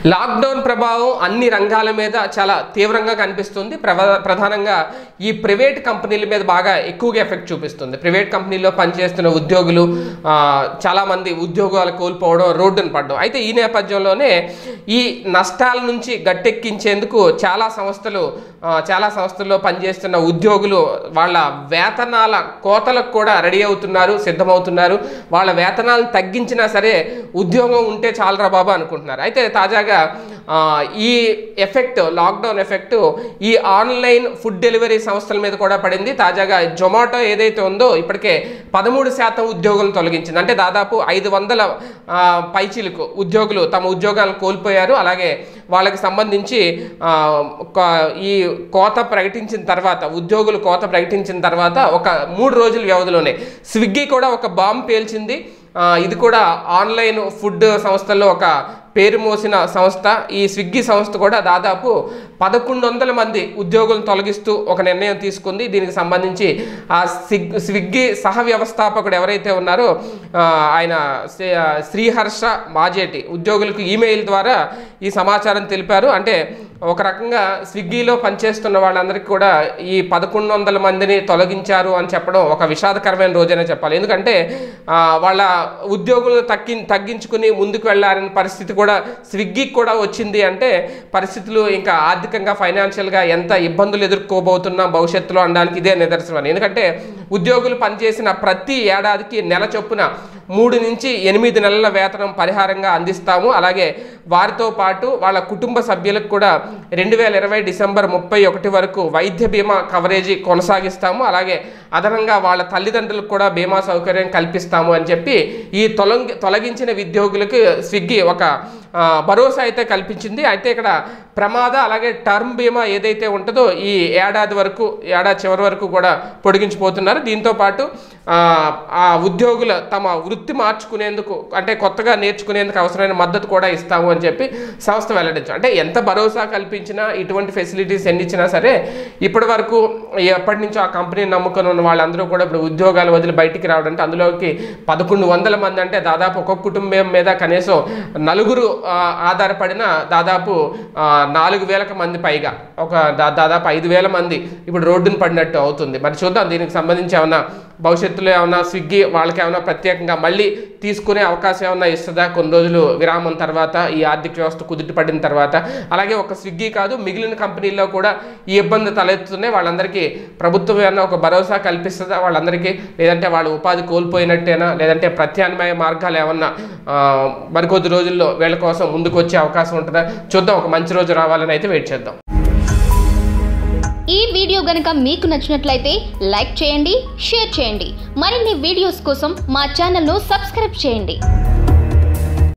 Lockdown ప్రభావం అన్ని రంగాల మీద చాలా తీవ్రంగా కనిపిస్తుంది. ప్రధానంగా ఈ ప్రైవేట్ కంపెనీల మీద బాగా ఎక్కువగా ఎఫెక్ట్ చూపిస్తుంది. ప్రైవేట్ కంపెనీల్లో పనిచేస్తున్న ఉద్యోగులు చాలామంది ఉద్యోగాలు కోల్పోవడం, రోడ్డున పడడం. అయితే ఈ నేపథ్యంలోనే ఈ నష్టాల నుంచి గట్టెక్కించేందుకు చాలా సంస్థల్లో పనిచేస్తున్న ఉద్యోగులు వాళ్ళ వేతనాల కోతలకు కూడా రెడీ అవుతున్నారు, సిద్ధమవుతున్నారు. వాళ్ళ వేతనాలను తగ్గించినా సరే ఉద్యోగం ఉంటే చాలరా బాబా అనుకుంటున్నారు. అయితే తాజాగా ఈ ఎఫెక్ట్, లాక్డౌన్ ఎఫెక్ట్ ఈ ఆన్లైన్ ఫుడ్ డెలివరీ సంస్థల మీద కూడా పడింది. తాజాగా జొమాటో ఏదైతే ఉందో ఇప్పటికే 13% ఉద్యోగులను తొలగించింది. అంటే దాదాపు 500 పైచీలకు ఉద్యోగులు తమ ఉద్యోగాలను కోల్పోయారు. అలాగే వాళ్ళకి సంబంధించి ఈ కోత ప్రకటించిన తర్వాత, ఉద్యోగులు కోత ప్రకటించిన తర్వాత ఒక 3 రోజుల వ్యవధిలోనే స్విగ్గీ కూడా ఒక బాంబు పేల్చింది. ఇది కూడా ఆన్లైన్ ఫుడ్ సంస్థల్లో ఒక పేరు మోసిన సంస్థ. ఈ స్విగ్గీ సంస్థ కూడా దాదాపు 1100 మంది ఉద్యోగులను తొలగిస్తూ ఒక నిర్ణయం తీసుకుంది. దీనికి సంబంధించి ఆ స్విగ్గీ సహ వ్యవస్థాపకుడు ఎవరైతే ఉన్నారో ఆయన శ్రీహర్ష మాజేటి ఉద్యోగులకు ఈమెయిల్ ద్వారా ఈ సమాచారం తెలిపారు. అంటే ఒక రకంగా స్విగ్గీలో పనిచేస్తున్న వాళ్ళందరికీ కూడా ఈ 1100 మందిని తొలగించారు అని చెప్పడం ఒక విషాదకరమైన రోజైనా చెప్పాలి. ఎందుకంటే వాళ్ళ ఉద్యోగులను తగ్గించుకుని ముందుకు వెళ్ళారనే పరిస్థితి కూడా స్విగ్గీకి కూడా వచ్చింది. అంటే పరిస్థితులు ఇంకా ఆర్థికంగా, ఫైనాన్షియల్గా ఎంత ఇబ్బందులు ఎదుర్కోబోతున్నాం భవిష్యత్తులో అనడానికి ఇదే నిదర్శనం. ఎందుకంటే ఉద్యోగులు పనిచేసిన ప్రతి ఏడాదికి నెల చొప్పున 3 నుంచి 8 నెలల వేతనం పరిహారంగా అందిస్తాము. అలాగే వారితో పాటు వాళ్ళ కుటుంబ సభ్యులకు కూడా 2020 డిసెంబర్ 31 వరకు వైద్య బీమా కవరేజీ కొనసాగిస్తాము. అలాగే అదనంగా వాళ్ళ తల్లిదండ్రులకు కూడా బీమా సౌకర్యం కల్పిస్తాము అని చెప్పి ఈ తొలగించిన ఉద్యోగులకు స్విగ్గీ ఒక భరోసా అయితే కల్పించింది. అయితే ఇక్కడ ప్రమాద అలాగే టర్మ్ బీమా ఏదైతే ఉంటుందో ఈ ఏడాది చివరి వరకు కూడా పొడిగించిపోతున్నారు. దీంతో పాటు ఆ ఉద్యోగుల తమ వృత్తి మార్చుకునేందుకు, అంటే కొత్తగా నేర్చుకునేందుకు అవసరమైన మద్దతు కూడా ఇస్తాము అని చెప్పి సంస్థ వెల్లడించారు. అంటే ఎంత భరోసా కల్పించినా, ఇటువంటి ఫెసిలిటీస్ ఎన్ని ఇచ్చినా సరే ఇప్పటి వరకు ఎప్పటి నుంచో ఆ కంపెనీని నమ్ముకొని ఉన్న వాళ్ళందరూ కూడా ఇప్పుడు ఉద్యోగాలు వదిలి బయటికి రావడం, అంటే అందులోకి 1100 మంది, అంటే దాదాపు ఒక్కొక్క కుటుంబం మీద కనీసం 4 ఆధారపడిన దాదాపు 4000 మంది పైగా, ఒక దాదాపు 5000 మంది ఇప్పుడు రోడ్డును పడినట్టు అవుతుంది. మరి చూద్దాం దీనికి సంబంధించి ఏమన్నా భవిష్యత్తులో ఏమన్నా స్విగ్గీ వాళ్ళకి ఏమైనా ప్రత్యేకంగా మళ్ళీ తీసుకునే అవకాశం ఏమన్నా ఇస్తుందా కొన్ని రోజులు విరామం తర్వాత, ఈ ఆర్థిక వ్యవస్థ కుదుట పడిన తర్వాత. అలాగే ఒక స్విగ్గీ కాదు, మిగిలిన కంపెనీల్లో కూడా ఈ ఇబ్బంది తలెత్తుతున్నాయి. వాళ్ళందరికీ ప్రభుత్వం ఏమన్నా ఒక భరోసా కల్పిస్తుందా వాళ్ళందరికీ, లేదంటే వాళ్ళ ఉపాధి కోల్పోయినట్టేనా, లేదంటే ప్రత్యామ్నాయ మార్గాలు ఏమన్నా మరికొద్ది రోజుల్లో వీళ్ళ కోసం ముందుకు వచ్చే అవకాశం ఉంటుందా చూద్దాం. ఒక మంచి రోజు రావాలని అయితే వెయిట్ చేద్దాం. ఈ వీడియో గనుక మీకు నచ్చినట్లయితే లైక్ చేయండి, షేర్ చేయండి. మరిన్ని వీడియోస్ కోసం మా ఛానల్ను సబ్స్క్రైబ్ చేయండి.